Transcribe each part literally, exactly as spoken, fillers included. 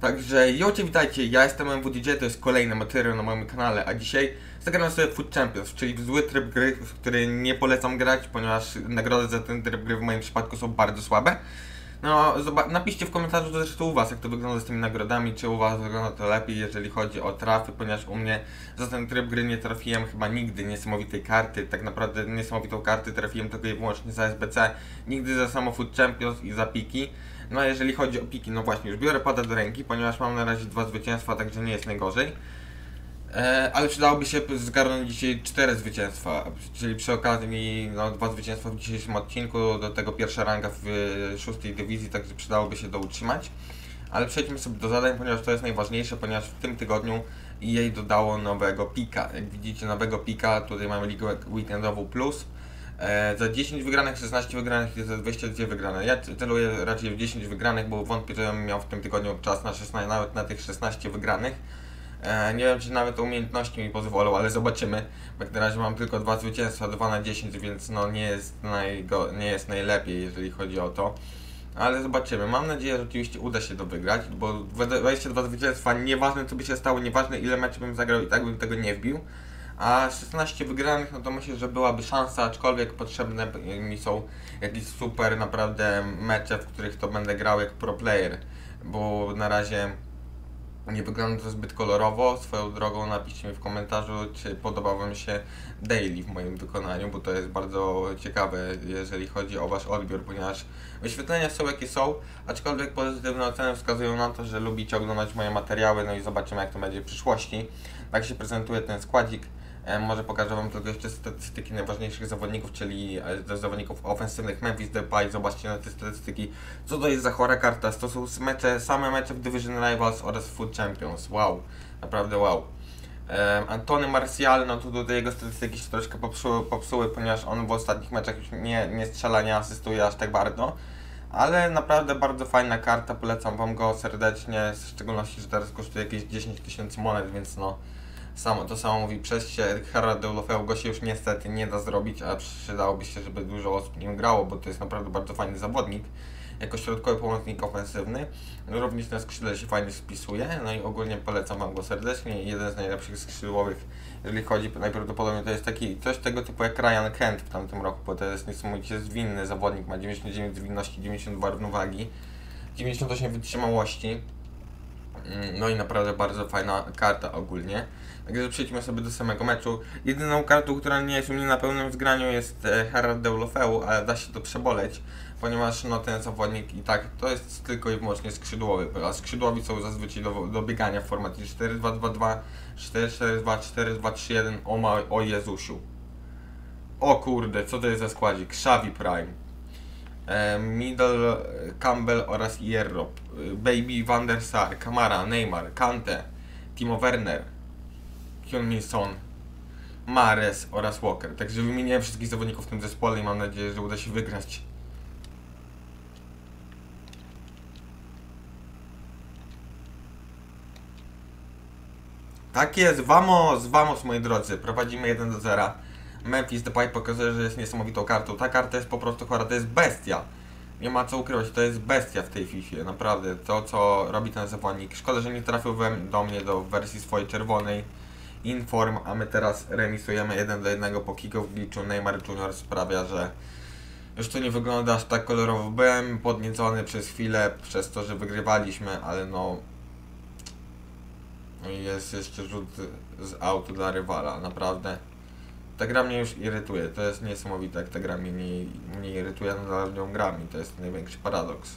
Także jocie, witajcie, ja jestem M W D J, to jest kolejny materiał na moim kanale, a dzisiaj zagram sobie Food Champions, czyli zły tryb gry, w który nie polecam grać, ponieważ nagrody za ten tryb gry w moim przypadku są bardzo słabe. No, napiszcie w komentarzu zresztą u was, jak to wygląda z tymi nagrodami, czy u was wygląda to lepiej, jeżeli chodzi o trafy, ponieważ u mnie za ten tryb gry nie trafiłem chyba nigdy niesamowitej karty, tak naprawdę niesamowitą kartę trafiłem tylko i wyłącznie za S B C, nigdy za samo Food Champions i za piki. No a jeżeli chodzi o piki, no właśnie, już biorę pada do ręki, ponieważ mam na razie dwa zwycięstwa, także nie jest najgorzej. E, ale przydałoby się zgarnąć dzisiaj cztery zwycięstwa, czyli przy okazji no, dwa zwycięstwa w dzisiejszym odcinku, do tego pierwsza ranga w szóstej dywizji, także przydałoby się to utrzymać. Ale przejdźmy sobie do zadań, ponieważ to jest najważniejsze, ponieważ w tym tygodniu E A dodało nowego pika. Jak widzicie, nowego pika, tutaj mamy ligę weekendową plus. E, za dziesięć wygranych, szesnaście wygranych i za dwadzieścia dwie wygrane. Ja celuję raczej w dziesięć wygranych, bo wątpię, żebym miał w tym tygodniu czas na szesnaście, nawet na tych szesnaście wygranych. E, nie wiem, czy nawet umiejętności mi pozwolą, ale zobaczymy. Bo jak na razie mam tylko dwa zwycięstwa, dwa na dziesięć, więc no nie jest, najgo, nie jest najlepiej, jeżeli chodzi o to. Ale zobaczymy. Mam nadzieję, że oczywiście uda się to wygrać, bo dwadzieścia dwa zwycięstwa, nieważne co by się stało, nieważne ile meczy bym zagrał, i tak bym tego nie wbił. A szesnaście wygranych, no to myślę, że byłaby szansa, aczkolwiek potrzebne mi są jakieś super naprawdę mecze, w których to będę grał jak pro player, bo na razie nie wygląda to zbyt kolorowo. Swoją drogą napiszcie mi w komentarzu, czy podoba wam się daily w moim wykonaniu, bo to jest bardzo ciekawe, jeżeli chodzi o wasz odbiór, ponieważ wyświetlenia są jakie są, aczkolwiek pozytywne oceny wskazują na to, że lubicie oglądać moje materiały, no i zobaczymy, jak to będzie w przyszłości. Tak się prezentuje ten składzik. Może pokażę wam tylko jeszcze statystyki najważniejszych zawodników, czyli do zawodników ofensywnych. Memphis Depay, zobaczcie na te statystyki. Co to jest za chora karta? To są mecze, same mecze w Division Rivals oraz Food Champions. Wow, naprawdę wow. Um, Antony Martial, no to tutaj jego statystyki się troszkę popsuły, popsuły, ponieważ on w ostatnich meczach już nie, nie strzela, nie asystuje aż tak bardzo. Ale naprawdę bardzo fajna karta, polecam wam go serdecznie, w szczególności, że teraz kosztuje jakieś dziesięć tysięcy monet, więc no samo, to samo mówi przez się. Herald Deulofeu go się już niestety nie da zrobić, a przydałoby się, żeby dużo osób nim grało, bo to jest naprawdę bardzo fajny zawodnik jako środkowy pomocnik ofensywny. Również na skrzydle się fajnie spisuje, no i ogólnie polecam wam go serdecznie. Jeden z najlepszych skrzydłowych, jeżeli chodzi, najprawdopodobniej to jest taki coś tego typu jak Ryan Kent w tamtym roku, bo to jest niesamowicie zwinny zawodnik, ma dziewięćdziesiąt dziewięć zwinności, dziewięćdziesiąt dwa równowagi, dziewięćdziesiąt osiem wytrzymałości. No i naprawdę bardzo fajna karta ogólnie. Także przejdźmy sobie do samego meczu. Jedyną kartą, która nie jest u mnie na pełnym zgraniu, jest Herald Deulofeu, ale da się to przeboleć, ponieważ no ten zawodnik i tak to jest tylko i wyłącznie skrzydłowy, a skrzydłowi są zazwyczaj do, do biegania w formacie cztery dwa dwa dwa, cztery cztery dwa, cztery dwa trzy jeden. O, ma, o Jezusiu. O kurde, co to jest za składzik? Xavi Prime. Middle, Campbell oraz Hierro, Baby, Van der Sar, Kamara, Neymar, Kante, Timo Werner, Heung-min Son, Mahrez oraz Walker. Także wymieniłem wszystkich zawodników w tym zespole i mam nadzieję, że uda się wygrać. Tak jest, vamos, vamos moi drodzy, prowadzimy jeden do zera. Memphis Depay pokazuje, że jest niesamowitą kartą. Ta karta jest po prostu chora, to jest bestia. Nie ma co ukrywać, to jest bestia w tej FIFA, naprawdę. To, co robi ten zawodnik. Szkoda, że nie trafił we, do mnie do wersji swojej czerwonej Inform, a my teraz remisujemy jeden do jednego po kick-off glitchu. Neymar Junior sprawia, że już to nie wygląda aż tak kolorowo. Byłem podniecony przez chwilę przez to, że wygrywaliśmy, ale no... Jest jeszcze rzut z autu dla rywala, naprawdę. Ta gra mnie już irytuje, to jest niesamowite, jak ta gra mnie nie, mnie irytuje, nadal nią gram i to jest największy paradoks.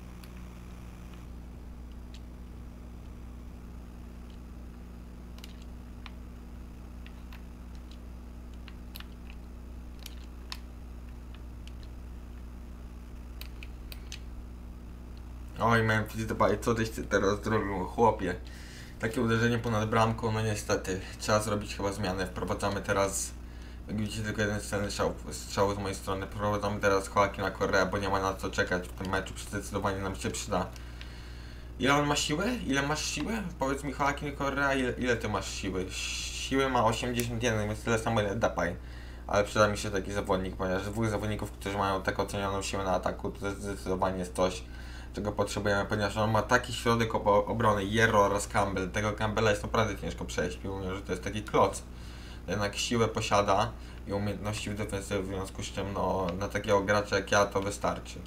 Oj, Memphis Depay, co tyś teraz zrobił, chłopie? Takie uderzenie ponad bramką, no niestety, trzeba zrobić chyba zmianę. Wprowadzamy teraz, jak widzicie, tylko jeden celny strzał, strzał z mojej strony. Wprowadzamy teraz Joaquina Correa, bo nie ma na co czekać w tym meczu, zdecydowanie nam się przyda. Ile on ma siłę? Ile masz siłę? Powiedz mi, Joaquin Correa, ile, ile ty masz siły? Siły ma osiemdziesiąt jeden, więc tyle samo ile Depay. Ale przyda mi się taki zawodnik, ponieważ dwóch zawodników, którzy mają tak ocenioną siłę na ataku, to zdecydowanie jest coś, czego potrzebujemy, ponieważ on ma taki środek obo- obrony, Hierro oraz Campbell. Tego Campbella jest naprawdę ciężko przejść, mimo że to jest taki kloc. Jednak siłę posiada i umiejętności w defensywie, w związku z czym no, na takiego gracza jak ja to wystarczy.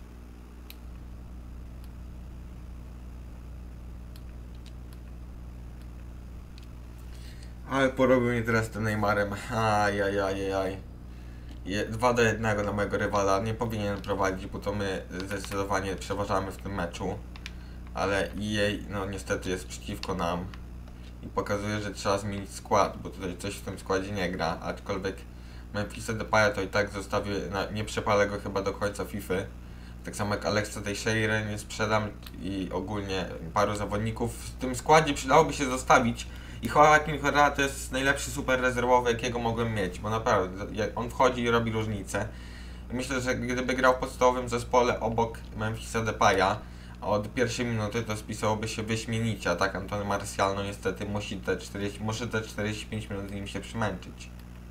Ale porobił mnie teraz tym Neymarem. Ajajajaj. dwa do jednego na mojego rywala. Nie powinien prowadzić, bo to my zdecydowanie przeważamy w tym meczu. Ale E A no niestety jest przeciwko nam. I pokazuje, że trzeba zmienić skład, bo tutaj coś w tym składzie nie gra. Aczkolwiek Memphisa Depaya to i tak zostawię, na, nie przepalę go chyba do końca FIFA. Tak samo jak Alexa Teixeira nie sprzedam i ogólnie paru zawodników w tym składzie przydałoby się zostawić. I Joaquin Herrera to jest najlepszy super rezerwowy, jakiego mogłem mieć, bo naprawdę on wchodzi i robi różnicę. I myślę, że gdyby grał w podstawowym zespole obok Memphisa Depaya, a od pierwszej minuty to spisałoby się wyśmienicie, a tak Antony Martial no niestety musi te czterdzieści, muszę te czterdzieści pięć minut z nim się przymęczyć.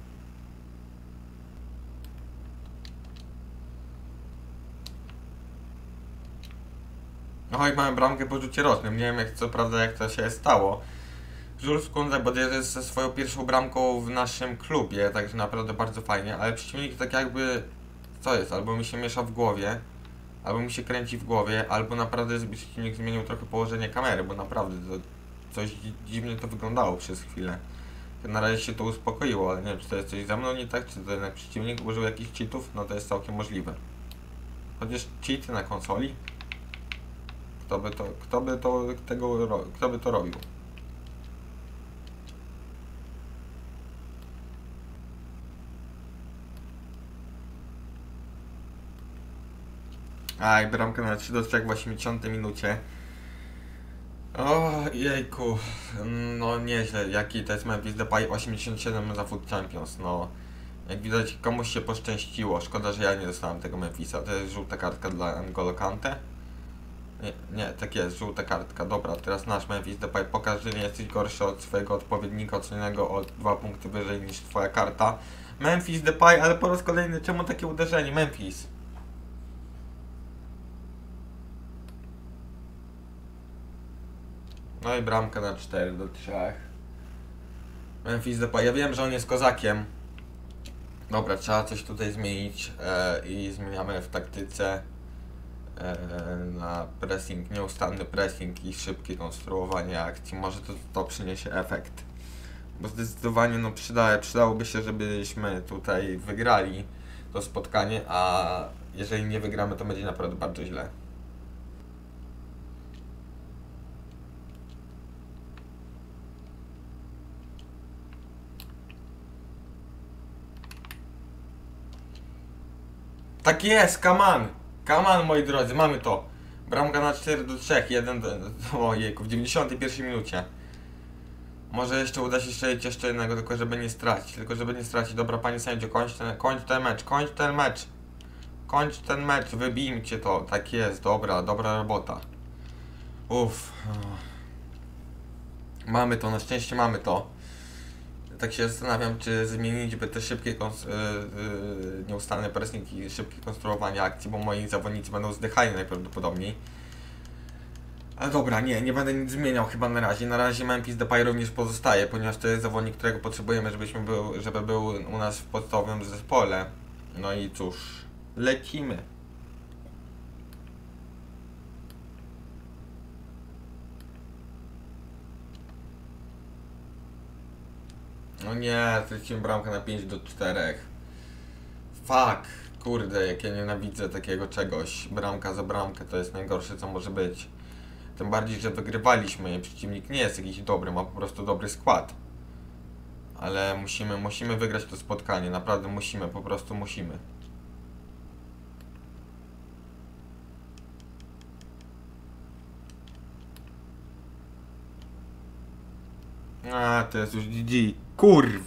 No i mamy bramkę po rzucie rocznym, nie wiem jak co prawda jak to się stało. Jules Koundé bodajże jest ze swoją pierwszą bramką w naszym klubie, także naprawdę bardzo fajnie, ale przeciwnik tak jakby, co jest, albo mi się miesza w głowie, albo mi się kręci w głowie, albo naprawdę przeciwnik zmienił trochę położenie kamery, bo naprawdę to coś dziwnie to wyglądało przez chwilę. Na razie się to uspokoiło, ale nie wiem czy to jest coś ze mną nie tak, czy to jednak przeciwnik użył jakichś cheatów, no to jest całkiem możliwe. Chociaż cheaty na konsoli? Kto by to, kto by to, tego, kto by to robił? Aj, bramka na trzy do trzech w osiemdziesiątej minucie. O jejku, no nieźle, jaki to jest Memphis Depay, osiemdziesiąt siedem za Foot Champions, no. Jak widać komuś się poszczęściło, szkoda, że ja nie dostałem tego Memphisa, to jest żółta kartka dla N'Golo Kante. Nie, nie, tak jest, żółta kartka, dobra, teraz nasz Memphis Depay, pokaż, że nie jesteś gorszy od swojego odpowiednika ocenionego o dwa punkty wyżej niż twoja karta. Memphis Depay, ale po raz kolejny, czemu takie uderzenie, Memphis? No i bramka na cztery do trzech. Memphis Depay, ja wiem, że on jest kozakiem. Dobra, trzeba coś tutaj zmienić e, i zmieniamy w taktyce e, na pressing, nieustanny pressing i szybkie konstruowanie akcji. Może to, to przyniesie efekt. Bo zdecydowanie no, przyda, przydałoby się, żebyśmy tutaj wygrali to spotkanie, a jeżeli nie wygramy, to będzie naprawdę bardzo źle. Tak jest, come on! Come on, moi drodzy, mamy to. Bramka na cztery do trzech, jeden do... Ojejku, w dziewięćdziesiątej pierwszej minucie. Może jeszcze uda się strzelić jeszcze jednego, tylko żeby nie stracić, tylko żeby nie stracić. Dobra, panie sędzio, kończ ten, kończ ten mecz, kończ ten mecz. Kończ ten mecz, wybijcie to. Tak jest, dobra, dobra robota. Uff. Mamy to, na szczęście mamy to. Tak się zastanawiam, czy zmienić by te szybkie, kons- yy, yy, nieustanne pressing i szybkie konstruowanie akcji, bo moi zawodnicy będą zdychali najprawdopodobniej. Ale dobra, nie, nie będę nic zmieniał chyba na razie. Na razie Memphis Depay również pozostaje, ponieważ to jest zawodnik, którego potrzebujemy, żebyśmy był, żeby był u nas w podstawowym zespole. No i cóż, lecimy. No nie, straciłem bramkę na pięć do czterech. Fuck, kurde, jak ja nienawidzę takiego czegoś. Bramka za bramkę to jest najgorsze, co może być. Tym bardziej, że wygrywaliśmy. Przeciwnik nie jest jakiś dobry, ma po prostu dobry skład. Ale musimy, musimy wygrać to spotkanie. Naprawdę musimy, po prostu musimy. A, to jest już G G. Kurw!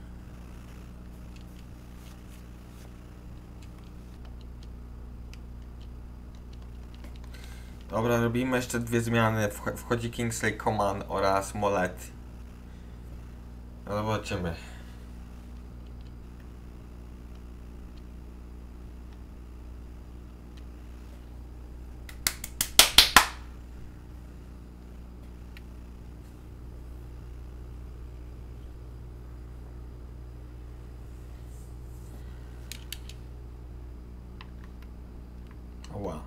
Dobra, robimy jeszcze dwie zmiany. Wchodzi Kingsley Coman oraz Molet. No zobaczymy. Ła.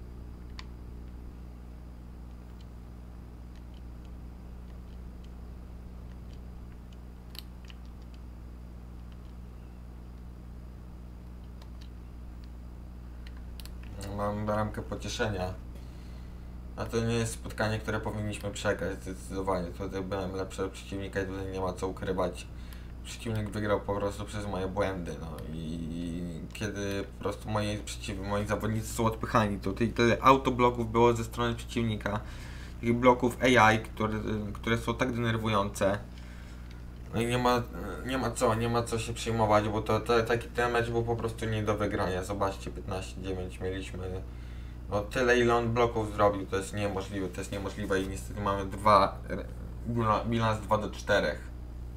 Mam bramkę pocieszenia. A to nie jest spotkanie, które powinniśmy przegrać, zdecydowanie. Tutaj byłem lepszy od przeciwnika i tutaj nie ma co ukrywać. Przeciwnik wygrał po prostu przez moje błędy, no i kiedy po prostu moi, przeciw, moi zawodnicy są odpychani, tutaj tyle autobloków było ze strony przeciwnika, takich bloków A I, które, które są tak denerwujące. No i nie ma, nie ma co, nie ma co się przejmować, bo to, to taki ten mecz był po prostu nie do wygrania. Zobaczcie, piętnaście dziewięć mieliśmy. No tyle ile on bloków zrobił, to jest niemożliwe, to jest niemożliwe i niestety mamy dwa, bilans dwa do czterech.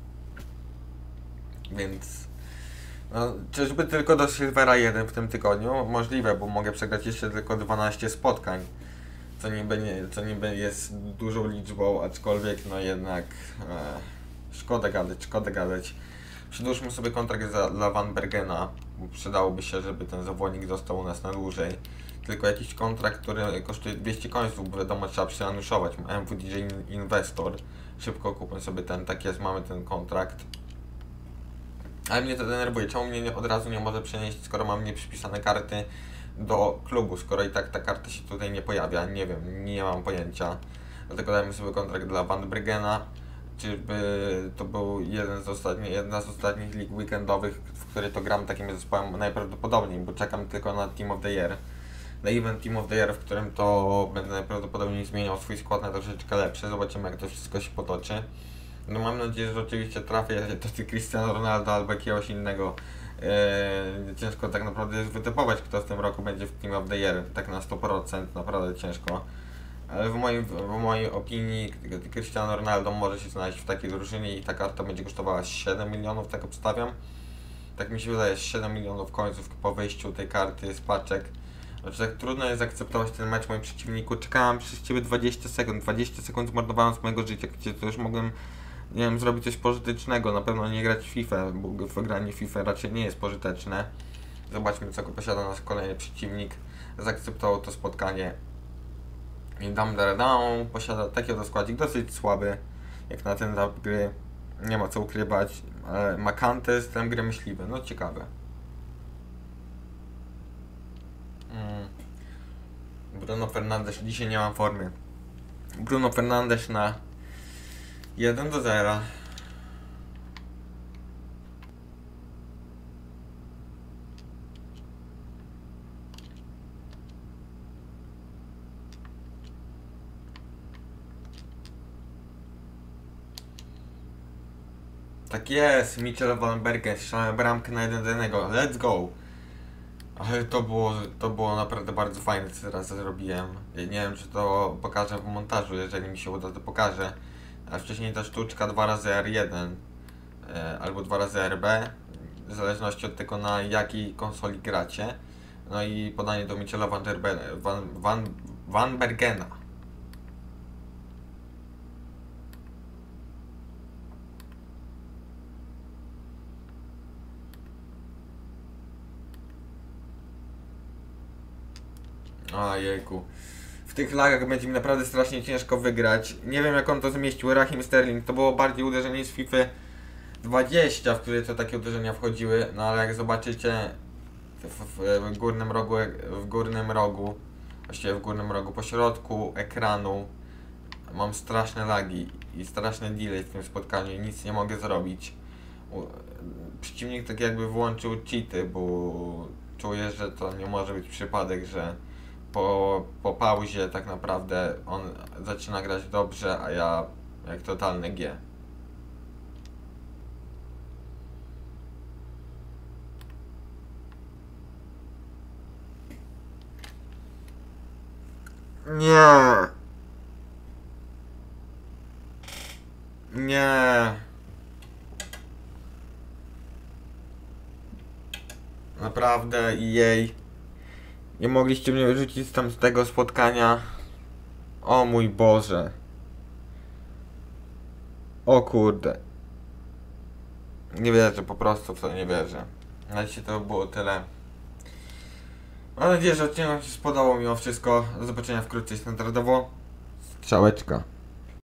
Więc no, czyżby tylko do Silvera jeden w tym tygodniu? Możliwe, bo mogę przegrać jeszcze tylko dwanaście spotkań, co niby, nie, co niby jest dużą liczbą, aczkolwiek no jednak e, szkoda gadać, szkoda gadać. Przedłużmy sobie kontrakt za, dla Van Bergena, bo przydałoby się, żeby ten zawodnik został u nas na dłużej. Tylko jakiś kontrakt, który kosztuje dwieście końców, bo wiadomo, trzeba przeanuszować. M W D J Investor, szybko kupmy sobie ten, tak jest, mamy ten kontrakt. Ale mnie to denerwuje, czemu mnie nie, od razu nie może przenieść, skoro mam nieprzypisane karty do klubu, skoro i tak ta karta się tutaj nie pojawia, nie wiem, nie mam pojęcia. Dlatego dajmy sobie kontrakt dla Van Bergena. Czyżby to był jeden z ostatnich, jedna z ostatnich lig weekendowych, w której to gram takim zespołem najprawdopodobniej, bo czekam tylko na Team of the Year. Na event Team of the Year, w którym to będę najprawdopodobniej zmieniał swój skład na troszeczkę lepszy. Zobaczymy, jak to wszystko się potoczy. No mam nadzieję, że oczywiście trafię do tych Cristiano Ronaldo albo jakiegoś innego. Eee, ciężko tak naprawdę jest wytypować, kto w tym roku będzie w Team of the Year, tak na sto procent, naprawdę ciężko. Ale w mojej, w mojej opinii Cristiano Ronaldo może się znaleźć w takiej drużynie i ta karta będzie kosztowała siedem milionów, tak obstawiam. Tak mi się wydaje, siedem milionów końców po wyjściu tej karty z paczek. Znaczy tak trudno jest akceptować ten mecz moim przeciwniku. Czekałem przez ciebie dwadzieścia sekund, dwadzieścia sekund zmarnowałem z mojego życia, gdzie to już mogłem, nie wiem, zrobić coś pożytecznego, na pewno nie grać w FIFA, bo wygranie FIFA raczej nie jest pożyteczne. Zobaczmy, co go posiada nasz kolejny przeciwnik. Zaakceptował to spotkanie. I Dam Daredon posiada taki oto składzik dosyć słaby, jak na ten etap gry. Nie ma co ukrywać, ale ma Kanté, system gry myśliwy, no ciekawe. Mm. Bruno Fernandes, dzisiaj nie mam formy. Bruno Fernandes na jeden do zera. Tak jest, Michel Van Bergen, strzelałem bramkę na jeden do jednego, let's go! Ale to było, to było naprawdę bardzo fajne, co teraz zrobiłem. Ja nie wiem, czy to pokażę w montażu, jeżeli mi się uda, to pokażę. A wcześniej ta sztuczka dwa razy R jeden e, albo dwa razy R B, w zależności od tego, na jakiej konsoli gracie. No i podanie do Michela Van, Van, Van, Van Bergena. Ojejku. W tych lagach będzie mi naprawdę strasznie ciężko wygrać. Nie wiem, jak on to zmieścił. Raheem Sterling to było bardziej uderzenie z FIFA dwadzieścia, w które to takie uderzenia wchodziły. No ale jak zobaczycie w, w, w górnym rogu, w górnym rogu, właściwie w górnym rogu po środku ekranu mam straszne lagi i straszny delay w tym spotkaniu i nic nie mogę zrobić. Przeciwnik tak jakby włączył cheaty, bo czuję, że to nie może być przypadek, że po, po pauzie tak naprawdę on zaczyna grać dobrze, a ja jak totalny G. Nie. Nie. Naprawdę jej. Nie mogliście mnie wyrzucić tam z tego spotkania. O mój Boże. O kurde. Nie wierzę, po prostu w to nie wierzę. Na dzisiaj to było tyle. Mam nadzieję, że odcinek Wam się spodobał mimo wszystko. Do zobaczenia wkrótce standardowo. Strzałeczka.